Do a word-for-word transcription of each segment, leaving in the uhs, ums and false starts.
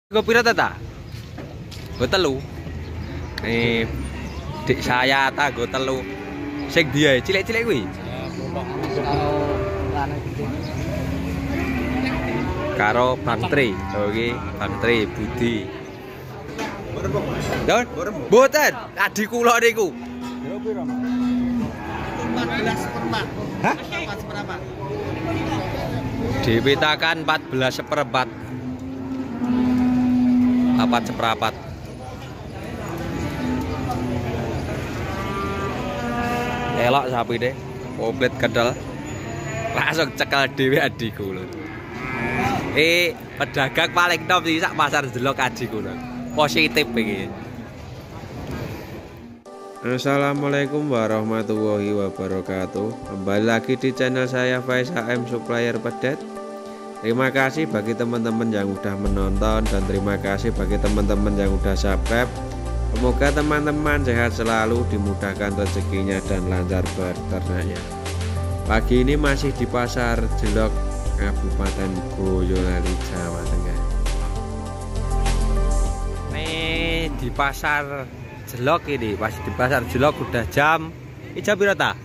Gue pira ta? Gue telu. Nih, dik saya ta gue telu. Sing dia cilik-cilik kuwi. Karo Bang Tri. Oke, Bang Tri Budi. Don, mboten, adik kula niku. empat belas seperempat. Hah? empat seperempat. Dipitakan empat belas seperempat. Empat seperempat. Elok sapi deh, komplit kedel. Langsung cekel dhewe adikku lho. Eh, pedagang paling top sih sak pasar Jelok adikku lho. Positif iki. Assalamualaikum warahmatullahi wabarakatuh. Kembali lagi di channel saya Faiz H M Supplier Pedet. Terima kasih bagi teman-teman yang udah menonton dan terima kasih bagi teman-teman yang udah subscribe. Semoga teman-teman sehat selalu, dimudahkan rezekinya dan lancar berternaknya. Pagi ini masih di pasar Jelok, Kabupaten Boyolali, Jawa Tengah. Nih di pasar Jelok ini, pas di pasar Jelok udah jam ini jam berapa ta?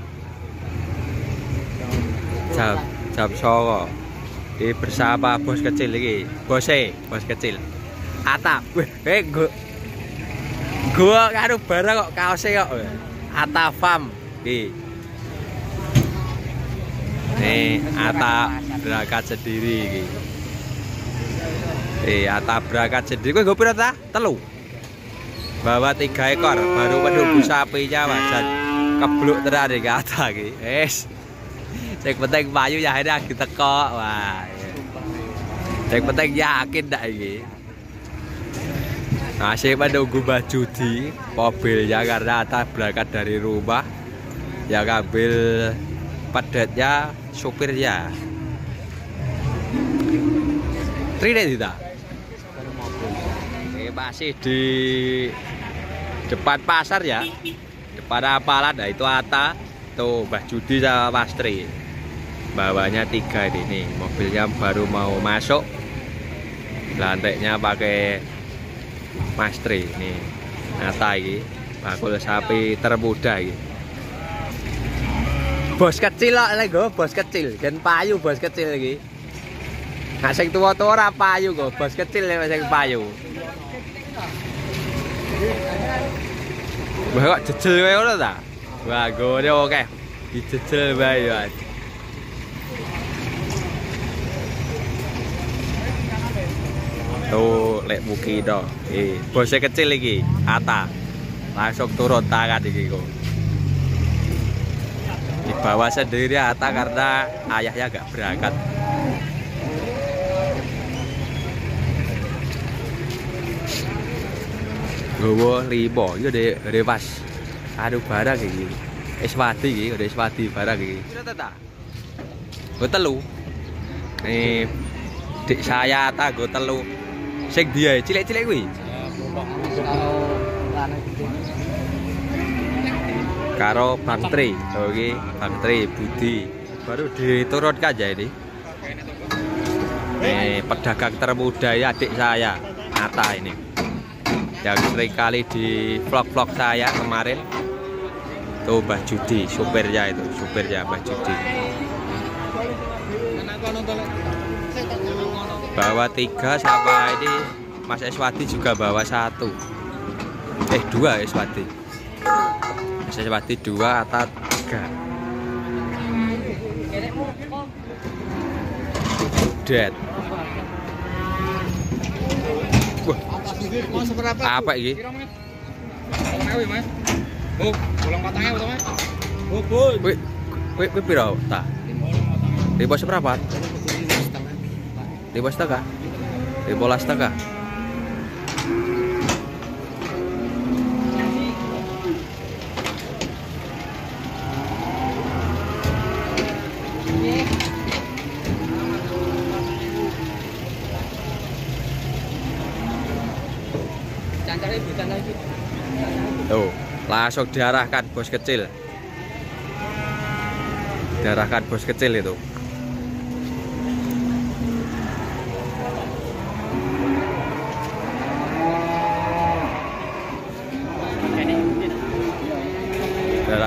Jam jam songo. Di bersama bos kecil lagi, bose, bos kecil. Ata, weh, eh gua, gua karo barang kok kaosnya kok. Ata Farm, nih, nih Ata berangkat sendiri, nih, eh Ata berangkat sendiri. Gue gue ta? Telu, bawa tiga ekor, baru menunggu sapinya wajan kebluk terari ke Ata, nih, es. Yang penting payu ya ada kita kok, wah. Yang penting yakin dak iki. Masih menunggu baju di mobilnya karena Ata berangkat dari rumah. Yang ngambil pedetnya supirnya. Trine tidak? Ini masih di depan pasar ya. Depan apalan, nah itu Ata, tuh Mbah Judi sama Mas Tri. Bawanya tiga ini nih, mobilnya baru mau masuk, lantainya pakai Mas Tri nih. Ata ini bakul sapi termuda ini. Bos kecil lah lego, bos kecil, kan payu bos kecil lagi. Nggak sing tua-tua ora payu kok, bos kecil ya sing payu. Wah kok jejel wae ngono ta? Wah gone oke, dijejel bae ya. Tuh lek muki do, eh bosnya kecil lagi, Ata langsung turun tangan iki kok. Dibawa sendiri Ata karena ayahnya gak berangkat. Gowo limo, yo de rewas. Aduh barang iki. Eswadi iki, udah eswadi barang iki. Kira ta? Gue telu. Nih dik saya Ata gue telu. Sing dia cilik-cilik kuwi. Karo Bang Tri. Oke, Bang Tri Budi. Baru diturunkan aja ini. Eh, pedagang termuda ya adik saya, Ata ini. Yang sering kali di vlog-vlog saya kemarin. Tuh Mbah Judi, supirnya itu, supirnya Mbah Judi. Bawa tiga sama ini Mas Eswadi juga bawa satu. Eh dua Eswadi. Mas Eswadi dua atau tiga. Dead. Wah. Apa ini? Oh, bolong patangnya betul Mas. Oh, boy. Wih, wih, wih piro ta? Lima seberapa? Lima setengah, lima setengah. Tuh, langsung diarahkan bos kecil. Diarahkan bos kecil itu.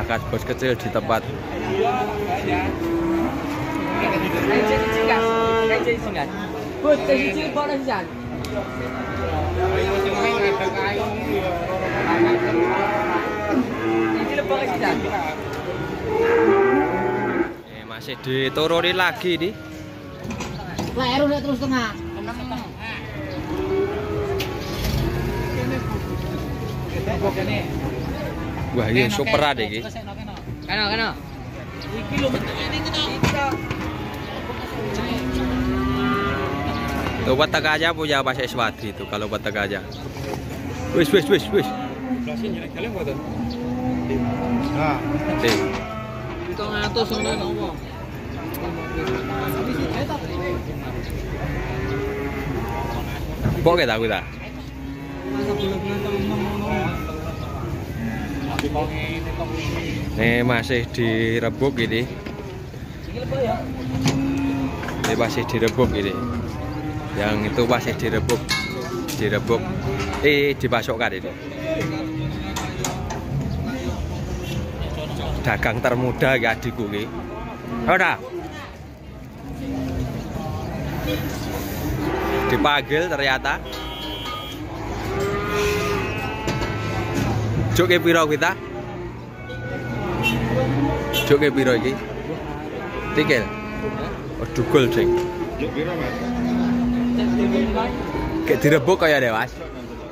bekas bos kecil di tempat. Eh, masih diturunin lagi nih. Leher udah terus tengah. Wah, ini super ada iki. Kano, kano. Iki lho bentuknya ini kita. Tuh petek aja punya Pak Siswadi itu kalau petek aja. Wis wis wis wis. Nah, Nih. Itu ngatus ngono nopo. Pok kita aku ta. Nih masih direbuk ini. Ini masih direbuk ini. Yang itu masih direbuk, direbuk. Eh dimasukkan ini. Dagang termuda ya adikku ini. Udah. Dipanggil ternyata. Joke piro kita? Joke piro iki? Tikil. Oh, dugul sing. yuk piro, Mas? Kayak direbuk kaya deh, Mas.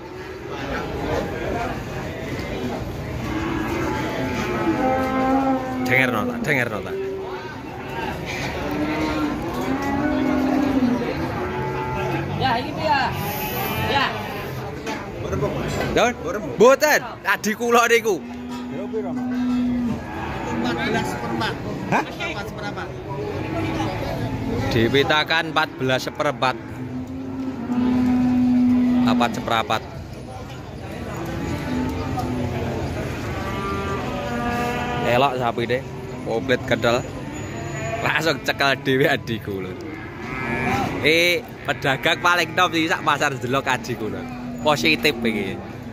Denger nota, denger nota. Ya, iki piye? Ya. Berembuk, Mas. Don, mboten, adik kula niku. empat belas seperempat. Hah? empat seperempat. Dipitakan empat belas seperempat. Empat seperempat. Elok sapi deh, komplit kedel. Langsung cekel dhewe adikku lho. Eh, pedagang paling top iki sak pasar Jelok adikku lho. Positif iki.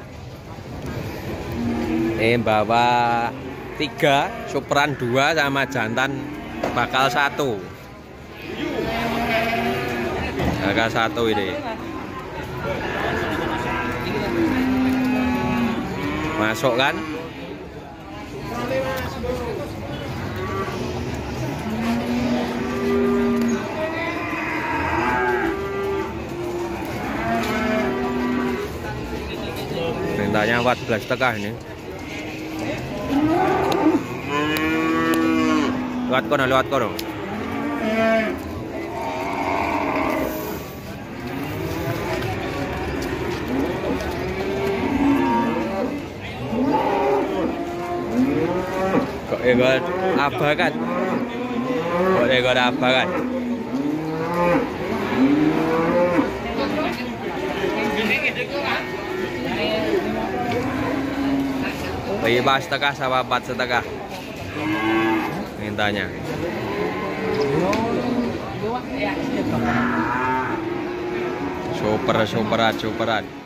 Eh, bawa tiga, superan dua sama jantan bakal satu. Bakal satu ini. Masuk kan? Mintanya empat belas tekah ini. Lewat kono, lewat kono. Kok ekor abah kan? Kok ekor abah kan? Lima setengah sama empat setengah mintanya. Super superan superan.